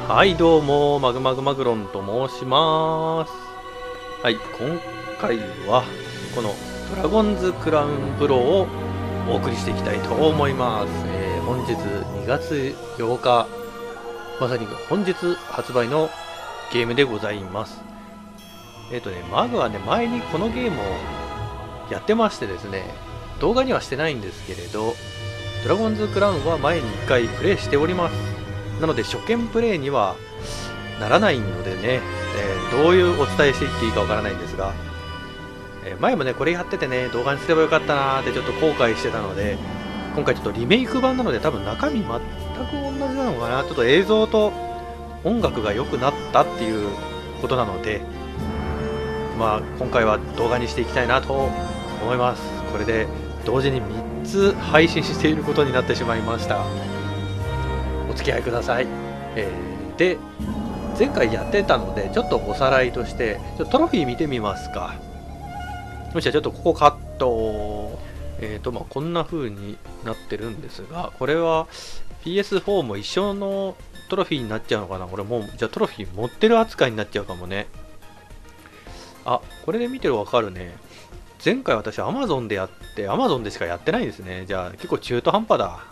はいどうも、マグマグマグロンと申します。はい、今回はこのドラゴンズクラウンブローをお送りしていきたいと思います。本日2月8日、まさに本日発売のゲームでございます。マグはね、前にこのゲームをやってましてですね、動画にはしてないんですけれど、ドラゴンズクラウンは前に1回プレイしております。なので初見プレイにはならないのでね、どういうお伝えしていっていいかわからないんですが、前もねこれやっててね動画にすればよかったなーってちょっと後悔してたので、今回ちょっとリメイク版なので多分中身全く同じなのかな、ちょっと映像と音楽が良くなったっていうことなので、まあ今回は動画にしていきたいなと思います。これで同時に3つ配信していることになってしまいました。お付き合いください。で前回やってたのでちょっとおさらいとしてトロフィー見てみますか。よし、ちょっとここカット。まあ、こんな風になってるんですが、これは PS4 も一緒のトロフィーになっちゃうのかな。これもうじゃあトロフィー持ってる扱いになっちゃうかもね。あ、これで見てるわかるね。前回私 Amazon でやって Amazon でしかやってないですね。じゃあ結構中途半端だ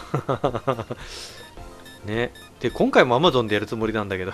ね。で今回も Amazon でやるつもりなんだけど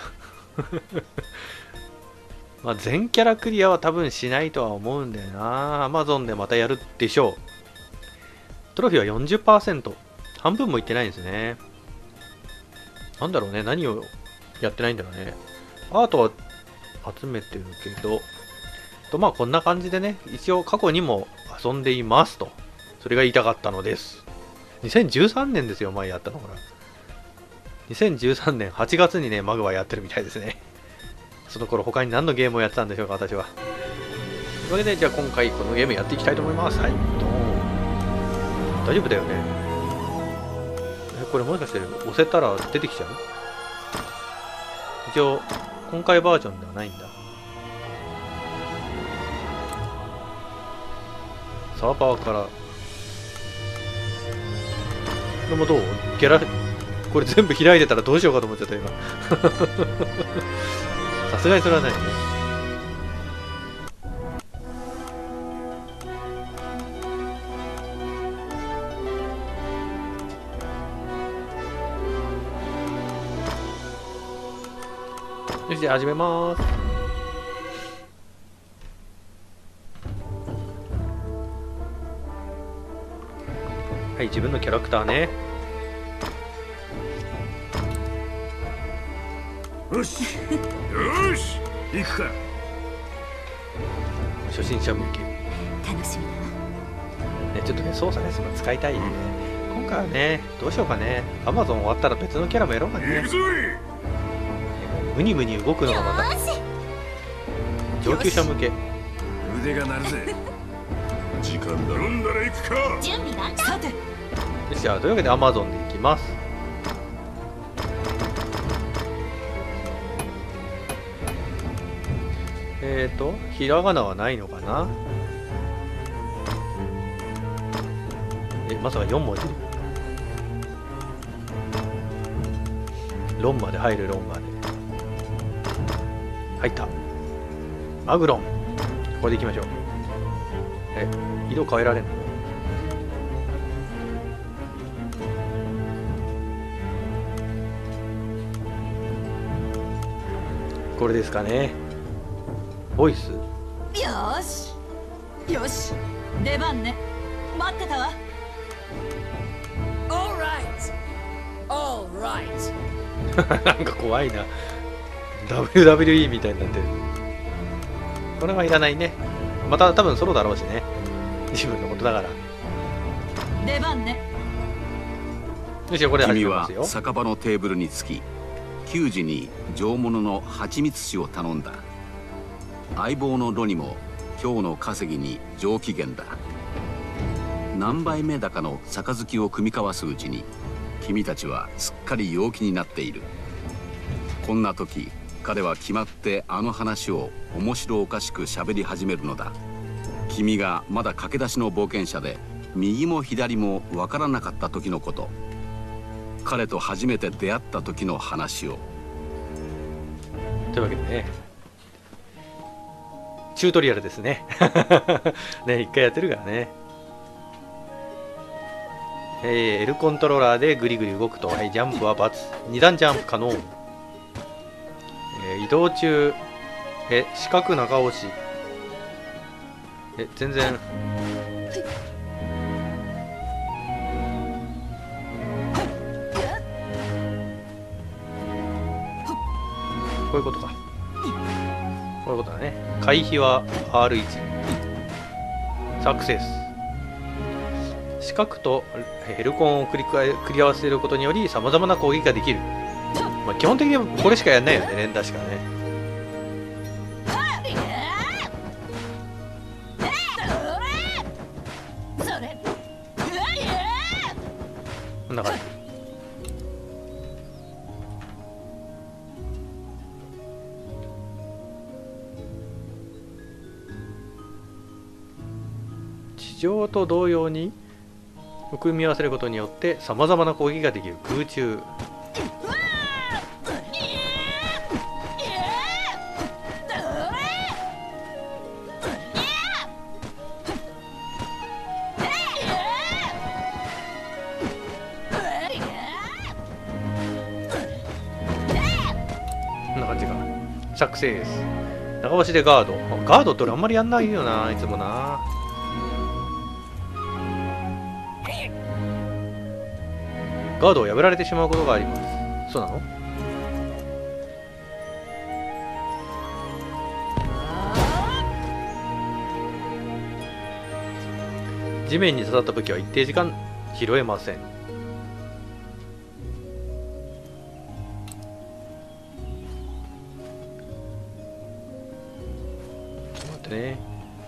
まあ全キャラクリアは多分しないとは思うんだよな。 Amazon でまたやるでしょう。トロフィーは 40%、 半分もいってないんですね。なんだろうね、何をやってないんだろうね。アートは集めてるけどまあこんな感じでね、一応過去にも遊んでいますと、それが言いたかったのです。2013年ですよ、前やったの。ほら2013年8月にねマグはやってるみたいですね。その頃他に何のゲームをやってたんでしょうか、私は。というわけで、じゃあ今回このゲームやっていきたいと思います。はい、ドーン。大丈夫だよね。これもしかして押せたら出てきちゃう？一応今回バージョンではないんだ。サーバーからでもどう？ギャラこれ全部開いてたらどうしようかと思っちゃった今さすがにそれはないね。よし、じゃあ始めます。はい、自分のキャラクターね。 よしよし行くか。 初心者向け。 楽しみだね、ちょっとね操作レスも使いたいんで、今回はねどうしようかね。 Amazon 終わったら別のキャラもやろうかね。 行くぞい。 ムニムニ動くのがまた上級者向け。 腕が鳴るぜ時間だ。飲んだら行くか。 準備万端。さてよし、じゃあというわけで Amazon で行きます。ひらがなはないのかな。まさか4文字。ロンまで入る。ロンまで入った。マグロン、ここで行きましょう。色変えられんの？これですかね。ボイス。 よしよし、出番ね。待ってたわ。 Alright なんか怖いな。 WWE みたいになってる。これはいらないね。また多分ソロだろうしね、自分のことだから。 出番ね。 よし、これ始君はめますよ。 酒場のテーブルにつき、給仕に上物の蜂蜜酒を頼んだ。相棒のロにも今日の稼ぎに上機嫌だ。何杯目だかの杯を酌み交わすうちに君たちはすっかり陽気になっている。こんな時彼は決まってあの話を面白おかしく喋り始めるのだ。君がまだ駆け出しの冒険者で右も左もわからなかった時のこと。彼と初めて出会った時の話を。 というわけでね、チュートリアルですね。ね、一回やってるからね。L コントローラーでグリグリ動くと、はい、ジャンプは×、2段ジャンプ可能。移動中、四角長押し。全然。こういうことか。こういうことだね。回避は R1。サクセス。四角とヘルコンを繰り合わせることにより様々な攻撃ができる。まあ、基本的にはこれしかやんないよね、連打しかね。こんな感じ。地上と同様に組み合わせることによって様々な攻撃ができる。空中。こんな感じか。サクセス。長押しでガード。ガードって俺あんまりやんないよな、いつもな。ガードを破られてしまうことがあります。そうなの？地面に刺さった武器は一定時間拾えません。ちょっと待ってね。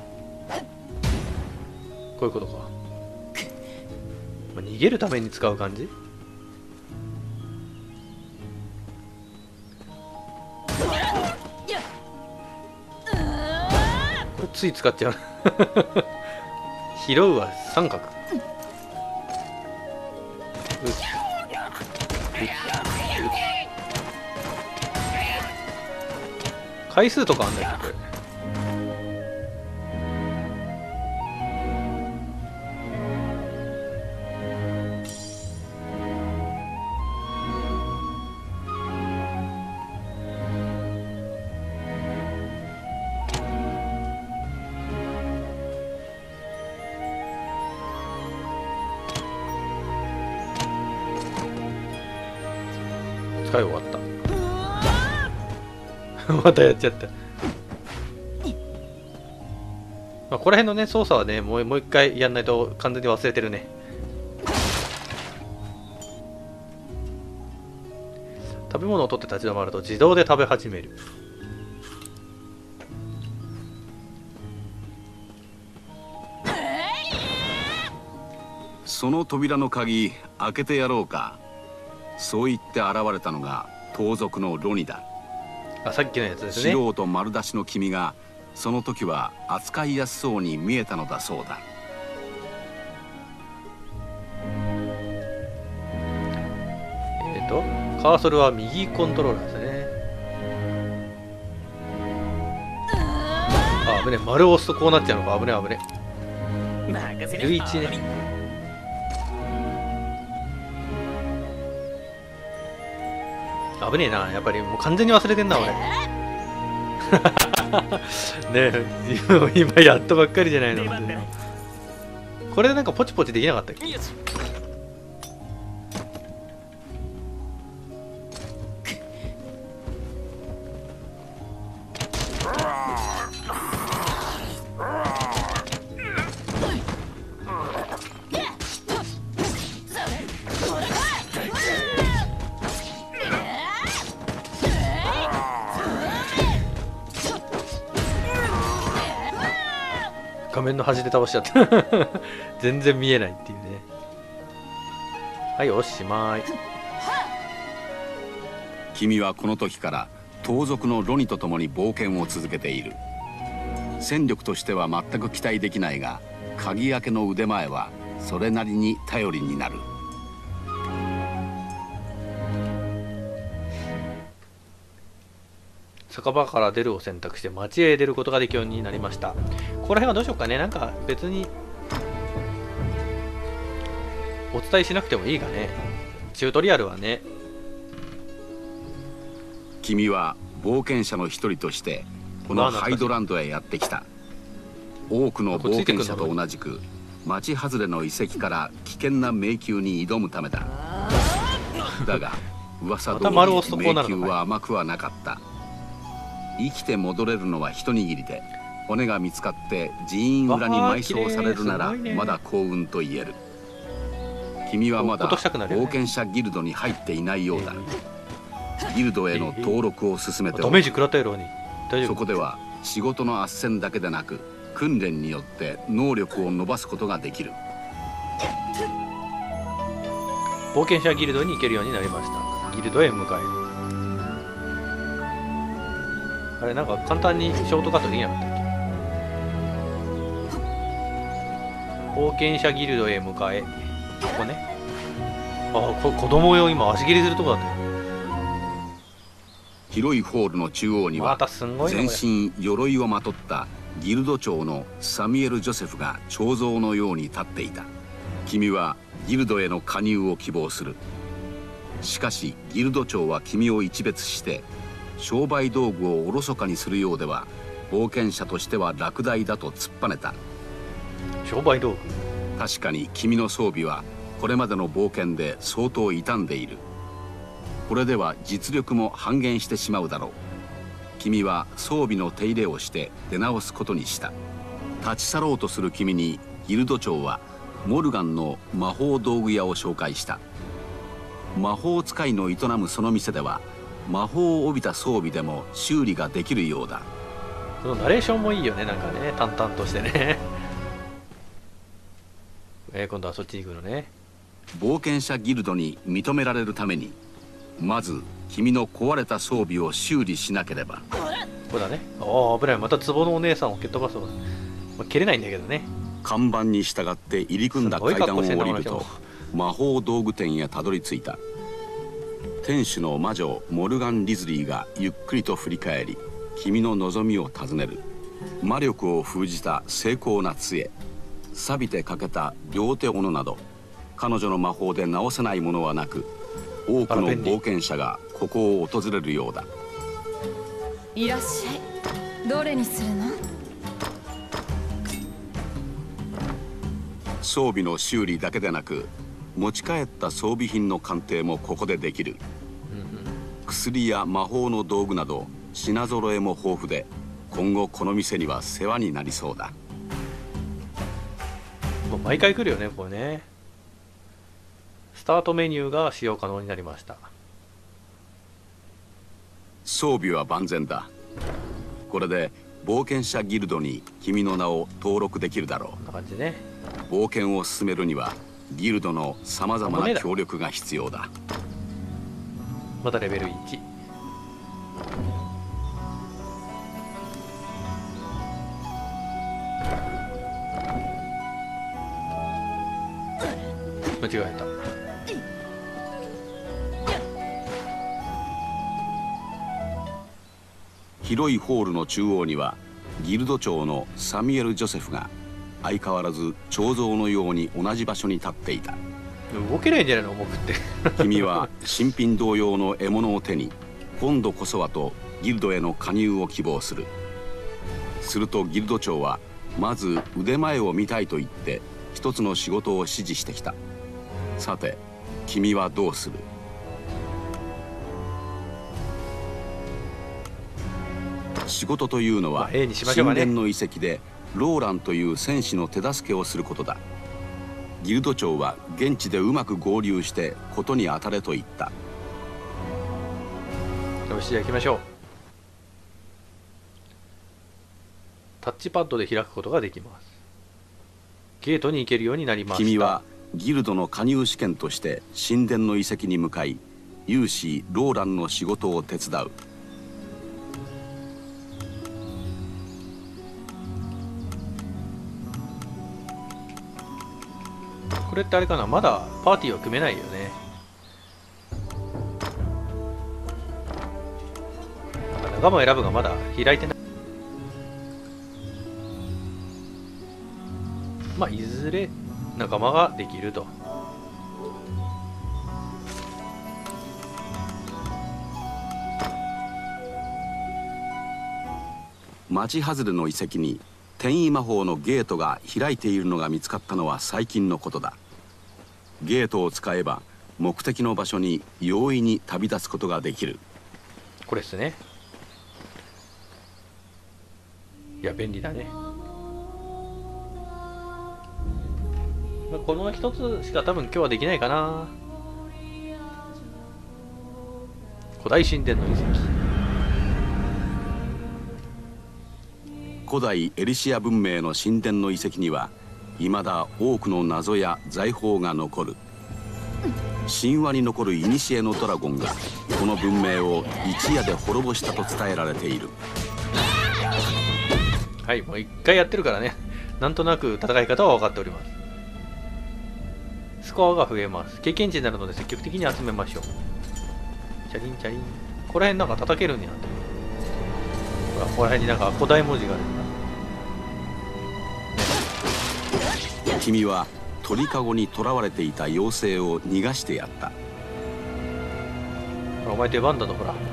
こういうことか。逃げるために使う感じ？つい使っちゃう。拾うは三角。回数とかあんだよこれ。使い終わった。またやっちゃった。まあ、この辺のね操作はねもう一回やんないと完全に忘れてるね。食べ物を取って立ち止まると自動で食べ始める。 その扉の鍵開けてやろうか。そう言って現れたのが盗賊のロニだ。 あ、さっきのやつですね。 素人丸出しの君がその時は扱いやすそうに見えたのだそうだ。 カーソルは右コントローラーですね。あ、危ね。丸を押すとこうなっちゃうのか。危ね危ね。L1 ね。危ねえな。やっぱりもう完全に忘れてんな俺。ねえ、今やっとばっかりじゃないの。これでなんかポチポチできなかったっけ？画面の端で倒しちゃった全然見えないっていうね。はい、おしまい。 君はこの時から盗賊のロニと共に冒険を続けている。戦力としては全く期待できないが、鍵開けの腕前はそれなりに頼りになる。 酒場から出るを選択して町へ出ることができるようになりました。ここら辺はどうしようかね。なんか別にお伝えしなくてもいいがね。チュートリアルはね。 君は冒険者の一人としてこのハイドランドへやってきた。多くの冒険者と同じく町外れの遺跡から危険な迷宮に挑むためだ。だが噂通り迷宮は甘くはなかった。生きて戻れるのは一握りで、骨が見つかって寺院裏に埋葬されるならまだ幸運と言える。君はまだ冒険者ギルドに入っていないようだ。ギルドへの登録を進めておる。そこでは仕事の斡旋だけでなく訓練によって能力を伸ばすことができる。 冒険者ギルドに行けるようになりました。ギルドへ向かえる。あれなんか簡単にショートカットできなかったっけ。冒険者ギルドへ向かえ。ここね。あ、これ子供用今足切りするとこだったよ。 広いホールの中央には全身鎧をまとったギルド長のサミュエル・ジョセフが彫像のように立っていた。君はギルドへの加入を希望する。しかしギルド長は君を一別して商売道具をおろそかにするようでは冒険者としては落第だと突っぱねた。 商売道具。 確かに君の装備はこれまでの冒険で相当傷んでいる。これでは実力も半減してしまうだろう。君は装備の手入れをして出直すことにした。立ち去ろうとする君にギルド長はモルガンの魔法道具屋を紹介した。魔法使いの営むその店では魔法を帯びた装備でも修理ができるようだ。 このナレーションもいいよね。なんかね、淡々としてね今度はそっちに行くのね。 冒険者ギルドに認められるためにまず君の壊れた装備を修理しなければ。 ここだね。ああ危ない。また壺のお姉さんを蹴っ飛ばそう。蹴れないんだけどね。 看板に従って入り組んだ階段を降りると魔法道具店へたどり着いた。店主の魔女モルガン・リズリーがゆっくりと振り返り君の望みを尋ねる。魔力を封じた精巧な杖、錆びて欠けた両手斧など彼女の魔法で直せないものはなく、多くの冒険者がここを訪れるようだ。 いらっしゃい。どれにするの？ 装備の修理だけでなく持ち帰った装備品の鑑定もここでできる。薬や魔法の道具など品揃えも豊富で今後この店には世話になりそうだ。 もう毎回来るよねこれね。スタートメニューが使用可能になりました。 装備は万全だ。これで冒険者ギルドに君の名を登録できるだろう。 こんな感じね。 冒険を進めるにはギルドのさまざまな協力が必要だ。 またレベル1。間違えた。 広いホールの中央にはギルド長のサミュエル・ジョセフが相変わらず彫像のように同じ場所に立っていた。 動けないんじゃないの重くって君は新品同様の獲物を手に今度こそはとギルドへの加入を希望する。するとギルド長はまず腕前を見たいと言って一つの仕事を指示してきた。さて君はどうする？仕事というのは神殿の遺跡でローランという戦士の手助けをすることだ。ギルド長は現地でうまく合流してことに当たれと言った。 よし、じゃあ行きましょう。タッチパッドで開くことができます。ゲートに行けるようになりました。 君はギルドの加入試験として神殿の遺跡に向かい勇士ローランの仕事を手伝う。 これってあれかな、まだパーティーは組めないよね。なんか仲間を選ぶがまだ開いてない。まあいずれ仲間ができると。 町外れの遺跡に転移魔法のゲートが開いているのが見つかったのは最近のことだ。ゲートを使えば目的の場所に容易に旅立つことができる。 これですね。いや便利だね。まあこの一つしか多分今日はできないかな。古代神殿の遺跡。 古代エリシア文明の神殿の遺跡には未だ多くの謎や財宝が残る。神話に残る古のドラゴンがこの文明を一夜で滅ぼしたと伝えられている。 はい、もう一回やってるからね、なんとなく戦い方は分かっております。スコアが増えます。経験値になるので積極的に集めましょう。チャリンチャリン。ここら辺なんか叩けるんや。ほら、ここら辺になんか古代文字があるんだ。 君は鳥かごに囚われていた妖精を逃がしてやった。 ほらお前出番だぞ、ほら。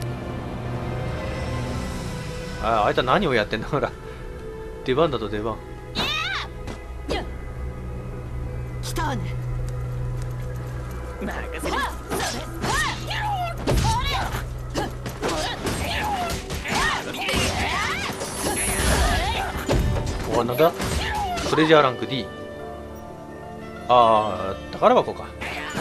あいつは何をやってんだ、ほら。出番だと出番。 来たわね。任せる。 お、なんだトレジャーランク D。 宝箱か。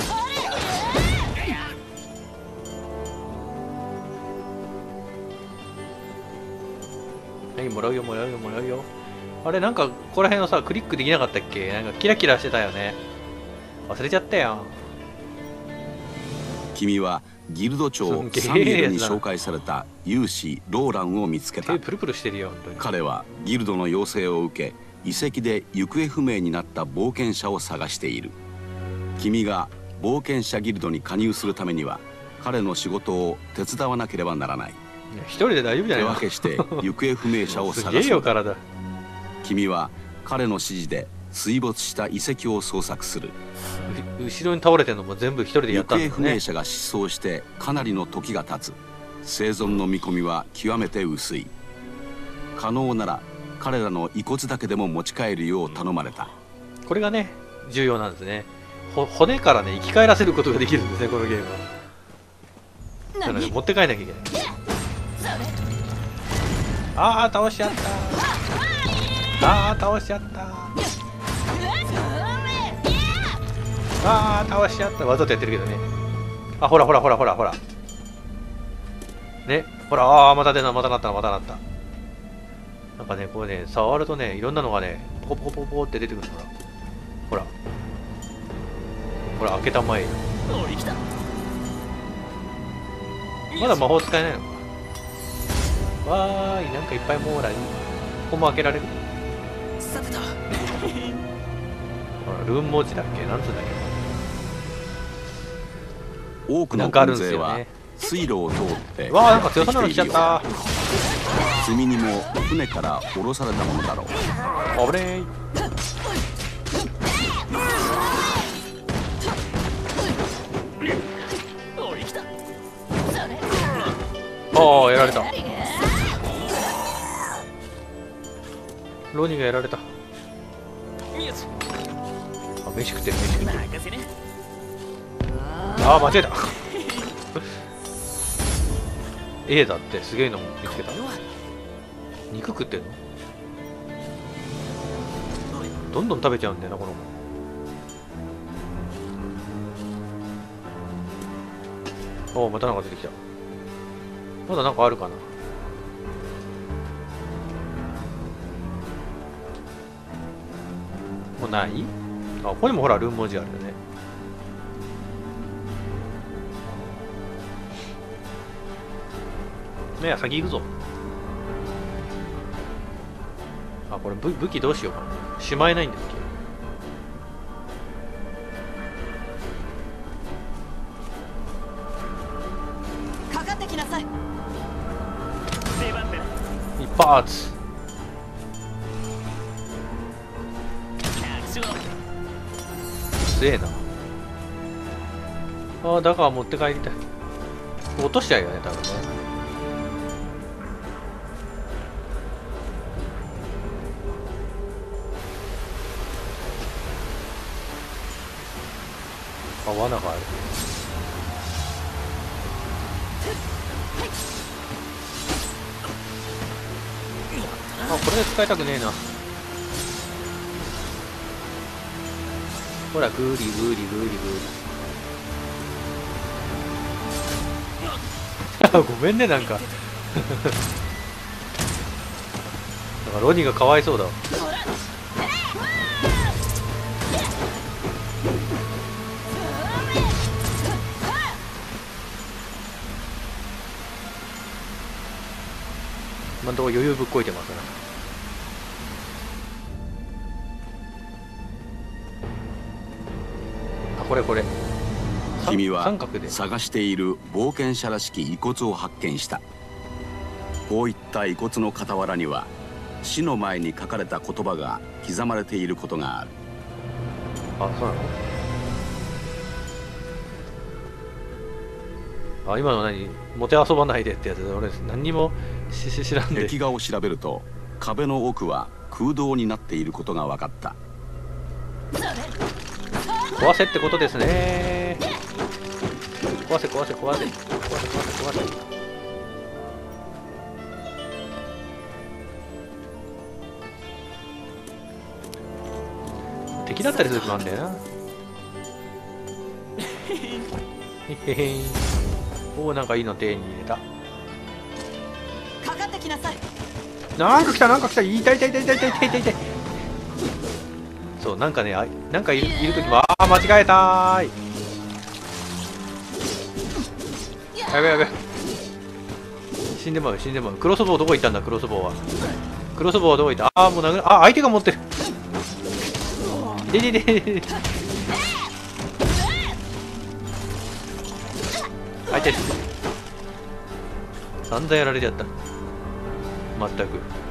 はい、もらうよもらうよもらうよ。あれ、なんかここら辺のさクリックできなかったっけ。なんかキラキラしてたよね。忘れちゃったよ。 君はギルド長サミュエルに紹介された勇士ローランを見つけた。 手プルプルしてるよ本当に。 彼はギルドの要請を受け遺跡で行方不明になった冒険者を探している。君が冒険者ギルドに加入するためには彼の仕事を手伝わなければならない。 一人で大丈夫じゃないの。 手分けして行方不明者をす探す。 げえよ体。 君は彼の指示で水没した遺跡を捜索する。 後ろに倒れてるのも全部一人でやったんだ行方不明ね。 者が失踪してかなりの時が経つ。生存の見込みは極めて薄い。可能なら彼らの遺骨だけでも持ち帰るよう頼まれた。 これがね重要なんですね。骨からね生き返らせることができるんですね、このゲームは。だからね、持って帰んなきゃいけない。倒しちゃった。倒しちゃった。倒しちゃった。わざとやってるけどね。ほらほらほらほらほらね、ほら。また出た、またなった、またなった。なんかね、これね、触るとね、いろんなのがね、ポコポコポコって出てくる。ほらほら、開けたまえよ。まだ魔法使えないのか。わーい、なんかいっぱいもうらい。ここも開けられる。 さてと。 ほら、ルーン文字だっけ、なんつうんだっけ。 多くの軍勢は水路を通ってわあ、なんか強そうなの来ちゃった。 積み荷も船から降ろされたものだろう。 危ねえ。やられた。ロニーがやられた。飯食ってる、飯食ってる。間違えた。A だって、すげえの見つけた。肉食ってんの。どんどん食べちゃうんだよな、この子。またなんか出てきた。まだなんかあるかな。もうない？ここにもほらルーン文字あるよね。ねえ、先行くぞ。これ武器どうしようかな。しまえないんだっけ。 かかってきなさい。 一発。強えな。ああ、だから持って帰りたい。落としちゃうよね、多分ね。あ、罠がある。あ、これで使いたくねえな。ほら、グーリグーリグーリグーリ。ごめんね、なんかなんかロニーがかわいそうだわ。今んとこ余裕ぶっこいてますね。あ、これ君は三角で探している冒険者らしき遺骨を発見した。こういった遺骨の傍らには死の前に書かれた言葉が刻まれていることがある。 あ、そうなの。あ、今の何、もてあそばないでってやつで、俺何にも知らんで。 壁画を調べると壁の奥は空洞になっていることが分かった。 壊せってことですね。壊せ壊せ壊せ壊せ壊せ壊せ。敵だったりするとなんだよな。へへへ。おお、なんかいいの手に入れた。 かかってきなさい。 なんか来た、なんか来た。痛い痛い痛い痛い痛い痛い痛い痛い。そう、なんかね、なんかいるときは、ああ、間違えたーい。やべやべ。死んでまう、死んでまう。クロスボウどこ行ったんだ、クロスボウは。クロスボウはどこ行った。ああ、もう殴る。あ、相手が持ってる。ででででで。相手です。散々やられちゃった。まったく。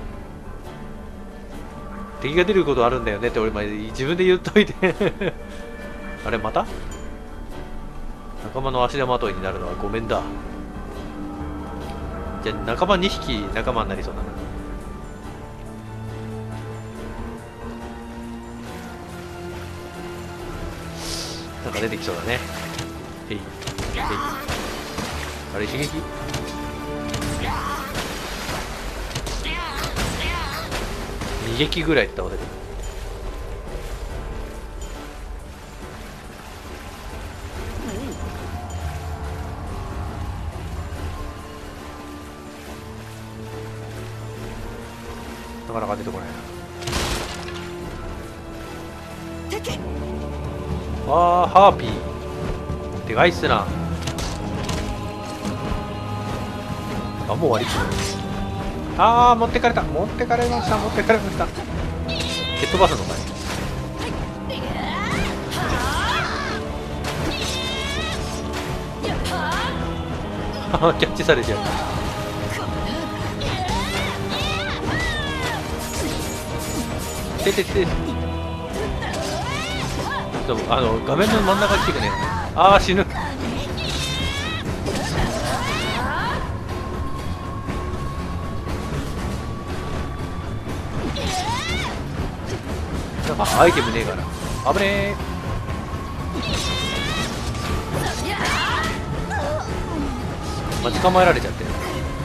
敵が出ることあるんだよねって俺前自分で言っといてあれまた仲間の足手まといになるのはごめんだ。じゃあ仲間2匹仲間になりそうだな。なんか出てきそうだね。へいへい。あれ刺激2撃ぐらい倒せる。なかなか出てこないな。あー、ハーピーでかいっすな。あ、もう終わり。あー、持ってかれた、持ってかれました、持ってかれました。蹴っ飛ばすのかい。キャッチされちゃう。ててて。画面の真ん中来てくね。あー、死ぬ。なんかアイテムねえから危ねえ。待ち構えられちゃってる。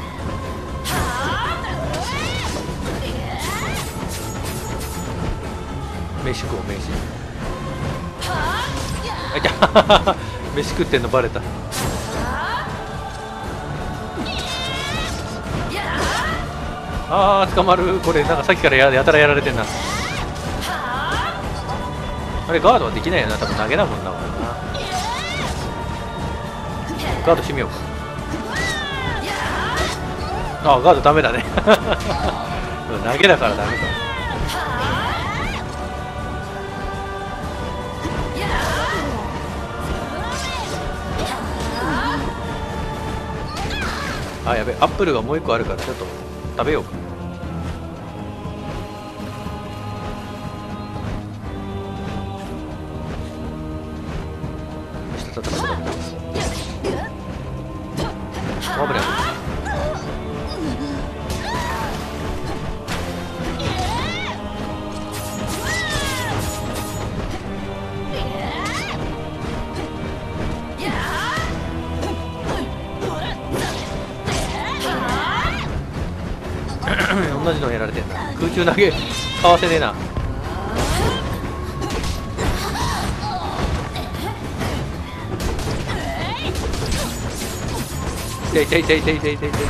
飯食おう飯。あいた飯食ってんのバレた。あー捕まる。これなんかさっきからやたらやられてんな。あれガードはできないよな、多分投げだもんな。ガードしてみようか。あ、ガードダメだね投げだからダメか。 あ、やべ、アップルがもう一個あるからちょっと食べようか。危ない。同じのやられてんな。空中投げかわせねえな。痛い痛い痛い痛い痛い痛い痛い痛い。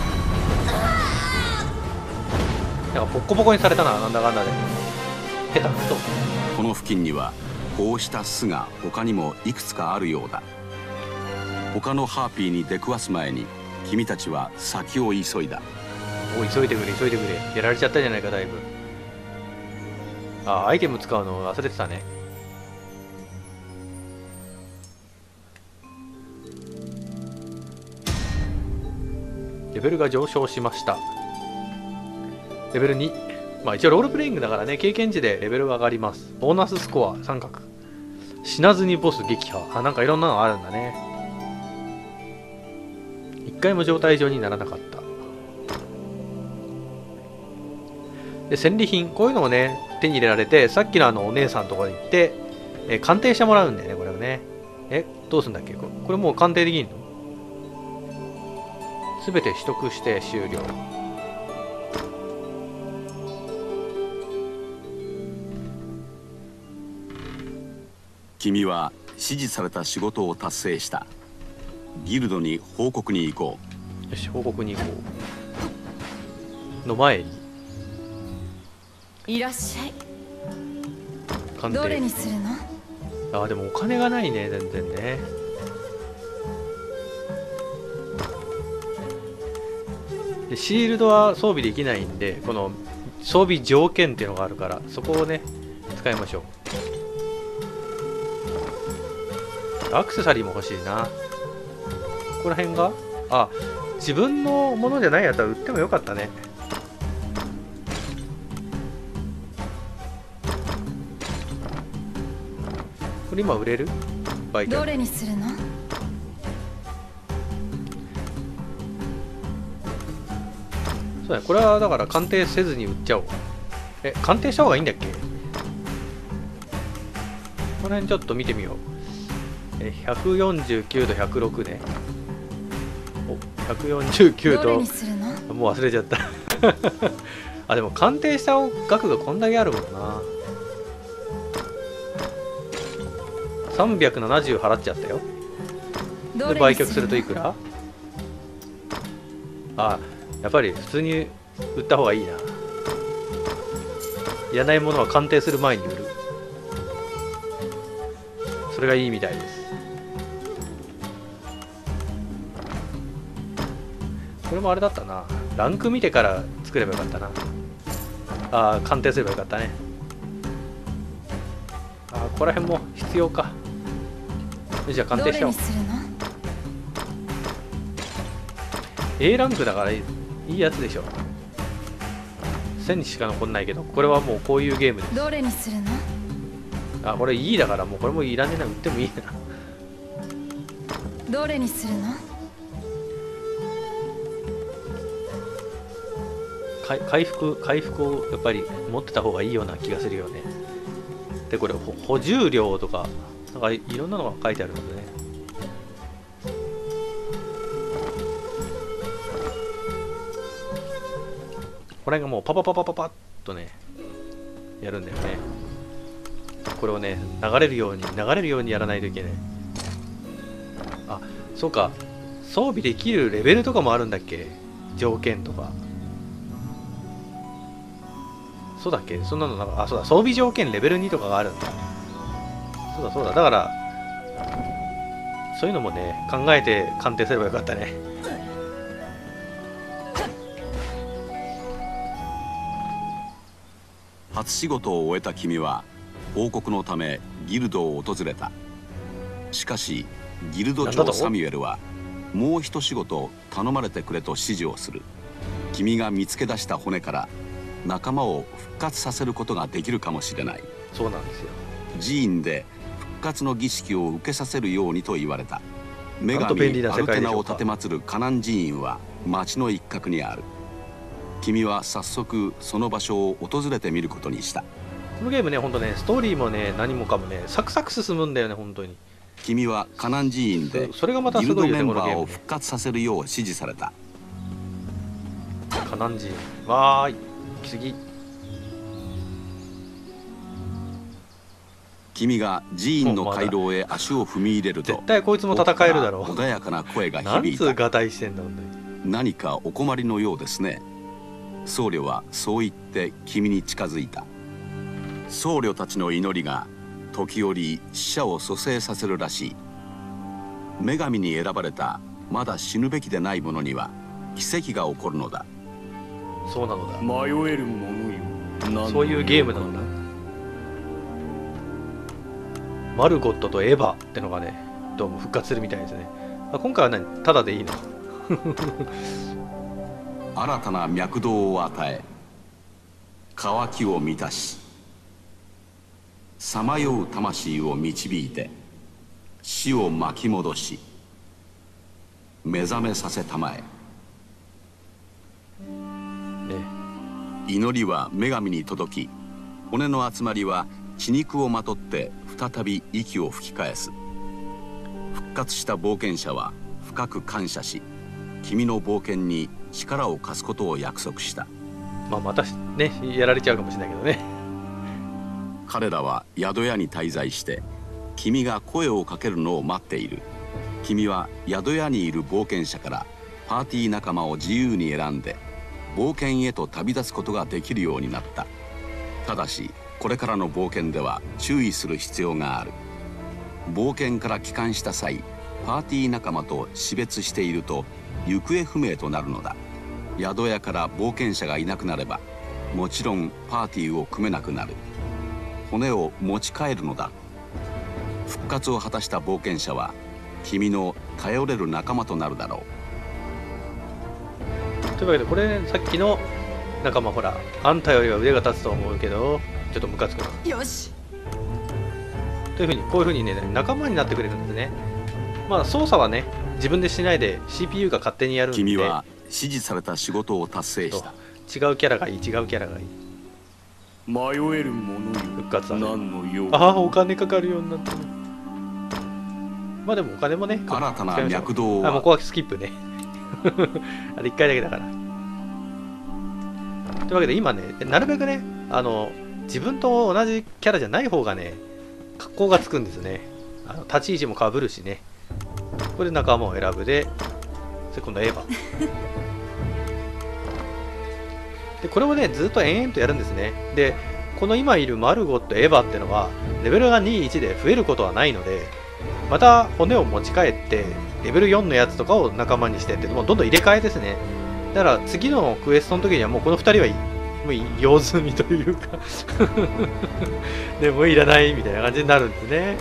なんかボッコボコにされたな、なんだかんだで。下手くそ。 この付近にはこうした巣が他にもいくつかあるようだ。他のハーピーに出くわす前に君たちは先を急いだ。 おい、急いでくれ急いでくれ。やられちゃったじゃないか、だいぶ。あ、アイテム使うの忘れてたね。レベルが上昇しました。レベル2。まあ一応ロールプレイングだからね、経験値でレベルが上がります。ボーナススコア三角。死なずにボス撃破。あ、なんかいろんなのあるんだね。一回も状態上にならなかった。で、戦利品、こういうのをね、手に入れられて、さっきのお姉さんのところに行って、鑑定してもらうんだよね、これをね。どうすんだっけこれもう鑑定できんの？すべて取得して終了。 君は指示された仕事を達成した。ギルドに報告に行こう。よし、報告に行こう。の前にいらっしゃい。 鑑定。 どれにするの？ あ、でもお金がないね、全然ね。でシールドは装備できないんで、この装備条件っていうのがあるから、そこをね使いましょう。アクセサリーも欲しいな。ここら辺が、あ、自分のものじゃないやつは売ってもよかったね。これ今売れる？売却。 どれにするの？ そうだね、これはだから鑑定せずに売っちゃおう。鑑定した方がいいんだっけ？この辺ちょっと見てみよう。149と106ね。お、149ともう忘れちゃったあ、でも鑑定した額がこんだけあるもんな。370払っちゃったよ。で売却するといくら？あ、やっぱり普通に売った方がいいな。いらないものは鑑定する前に売る。それがいいみたいです。これもあれだったな。ランク見てから作ればよかったな。ああ、鑑定すればよかったね。ああ、ここら辺も必要か。じゃあ鑑定しよう。A ランクだからいいやつでしょ。1000にしか残んないけど、これはもうこういうゲームです。 どれにするの？ あ、これいいだからもうこれもいらねえな。売ってもいいな。 どれにするの？ 回復をやっぱり持ってた方がいいような気がするよね。で、これ補充量とかなんかいろんなのが書いてあるのでね。これがもうパパパパパパッとねやるんだよね。これをね流れるようにやらないといけない。あ、そうか、装備できるレベルとかもあるんだっけ？条件とか。そうだっけ？そんなのなんか、あ、そうだ、装備条件レベル2とかがあるんだ。そうだそうだ。だからそういうのもね考えて鑑定すればよかったね。 初仕事を終えた君は報告のためギルドを訪れた。しかしギルド長サミュエルはもう一仕事頼まれてくれと指示をする。君が見つけ出した骨から仲間を復活させることができるかもしれない。 そうなんですよ。 寺院で復活の儀式を受けさせるようにと言われた。女なんと便利神アルテナな世界でしょうか。 を奉るカナン寺院は町の一角にある。君は早速その場所を訪れてみることにした。 このゲームね、ほんとね、ストーリーもね、何もかもね、サクサク進むんだよね、本当に。 君はカナン寺院でそれがまたギルドすごいよね、こメンバーをのゲームね。 復活させるよう指示された。 カナン人。わーい。次。 君が寺院の回廊へ足を踏み入れると、 絶対こいつも戦えるだろう。 奥から穏やかな声がなん響いた。 つうガタイしてんだ、本当に。 何かお困りのようですね。僧侶はそう言って君に近づいた。僧侶たちの祈りが時折死者を蘇生させるらしい。女神に選ばれたまだ死ぬべきでない者には奇跡が起こるのだ。 そうなのだ。 迷えるものよ。何のそういうゲームなのだ。マルゴットとエヴァってのがね、どうも復活するみたいですね。今回は何タダでいいの新たな脈動を与え、渇きを満たし、さまよう魂を導いて、死を巻き戻し、目覚めさせたまえ。 ね、 祈りは女神に届き、骨の集まりは血肉をまとって再び息を吹き返す。復活した冒険者は深く感謝し、君の冒険に力を貸すことを約束した。 またね、やられちゃうかもしれないけどね。 彼らは宿屋に滞在して君が声をかけるのを待っている。君は宿屋にいる冒険者からパーティー仲間を自由に選んで冒険へと旅立つことができるようになった。ただしこれからの冒険では注意する必要がある。冒険から帰還した際、パーティー仲間と死別していると行方不明となるのだ。宿屋から冒険者がいなくなればもちろんパーティーを組めなくなる。骨を持ち帰るのだ。復活を果たした冒険者は君の頼れる仲間となるだろというわけで、これ、ね、さっきの仲間、ほら、あんたよりは腕が立つと思うけど、ちょっとムカつくな。 よし。 というふうに、こういうふうにね、仲間になってくれるんですね。操作はね、自分でしないで CPU が勝手にやるんう。 で。 君は指示された仕事を達成した。 違うキャラがいい、違うキャラがいい。 迷えるものよ。 復活だね。 何の用。 ああ、お金かかるようになったね。でもお金もね、 新たな脈動を。 もうここはスキップね。あれ1回だけだから。というわけで今ね、なるべくね、自分と同じキャラじゃない方がね、格好がつくんですね。立ち位置も被るしね。ここで仲間を選ぶで、今度はエヴァ。で、これをね、ずっと延々とやるんですね。で、この今いるマルゴット、エヴァってのは、レベルが2、1で増えることはないので、また骨を持ち帰って、レベル4のやつとかを仲間にしてって、もうどんどん入れ替えですね。だから次のクエストの時にはもうこの2人はもう用済みというかでもういらないみたいな感じになるんですね。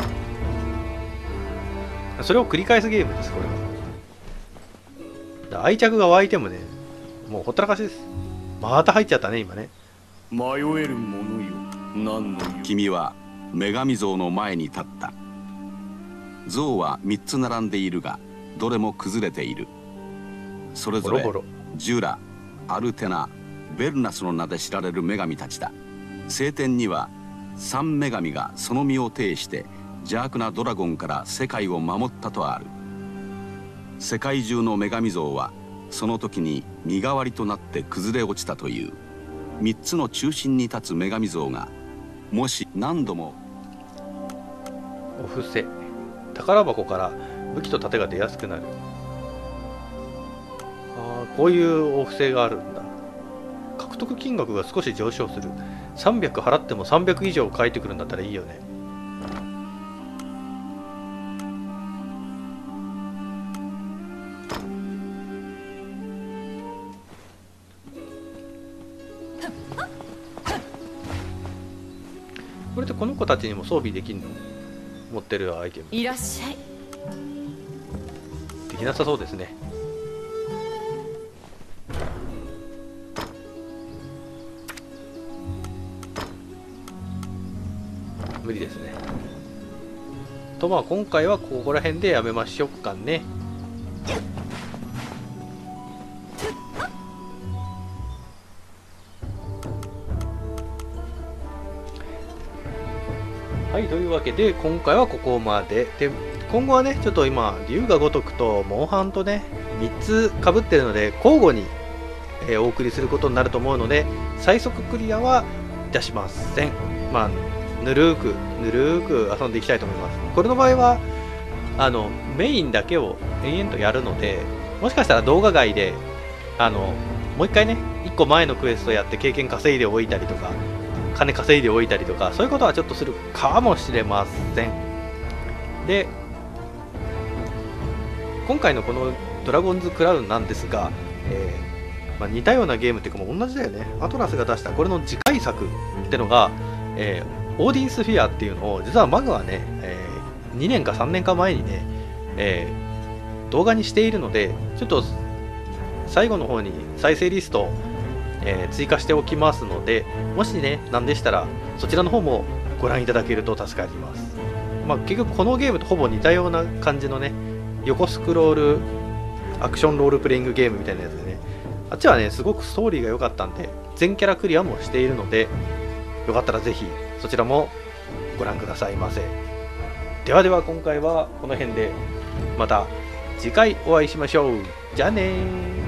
それを繰り返すゲームです、これは。だから愛着が湧いてもね、もうほったらかしです。また入っちゃったね、今ね。 迷えるものよ。何の用。 君は女神像の前に立った。像は3つ並んでいるがどれも崩れている。それぞれボロボロジュラ、アルテナ、ベルナスの名で知られる女神たちだ。聖典には3女神がその身を呈して邪悪なドラゴンから世界を守ったとある。世界中の女神像はその時に身代わりとなって崩れ落ちたという。3つの中心に立つ女神像がもし何度も。 お布施、宝箱から武器と盾が出やすくなる。こういうお布施があるんだ。獲得金額が少し上昇する。300払っても300以上返ってくるんだったらいいよね。これってこの子たちにも装備できるの？持ってるアイテム。 いらっしゃい。 でききなさそうですね。無理ですね。とまあ今回はここら辺でやめましょうかね。はい、というわけで今回はここまで。で今後はねちょっと今龍が如くとモンハンとね3つかぶってるので交互に、お送りすることになると思うので最速クリアはいたしません。まあぬるーく遊んでいきたいと思います。これの場合はメインだけを延々とやるので、もしかしたら動画外でもう一回ね1個前のクエストやって経験稼いでおいたりとか金稼いでおいたりとかそういうことはちょっとするかもしれません。で今回のこのドラゴンズクラウンなんですが、まあ、似たようなゲームっていうかもう同じだよね。アトラスが出したこれの次回作ってのが、オーディンスフィアっていうのを実はマグはね、2年か3年か前にね、動画にしているのでちょっと最後の方に再生リスト、追加しておきますので、もしねなんでしたらそちらの方もご覧いただけると助かります。まあ、結局このゲームとほぼ似たような感じのね横スクロールアクションロールプレイングゲームみたいなやつでね、あっちはねすごくストーリーが良かったんで全キャラクリアもしているのでよかったらぜひそちらもご覧くださいませ。ではでは今回はこの辺でまた次回お会いしましょう。じゃあねー。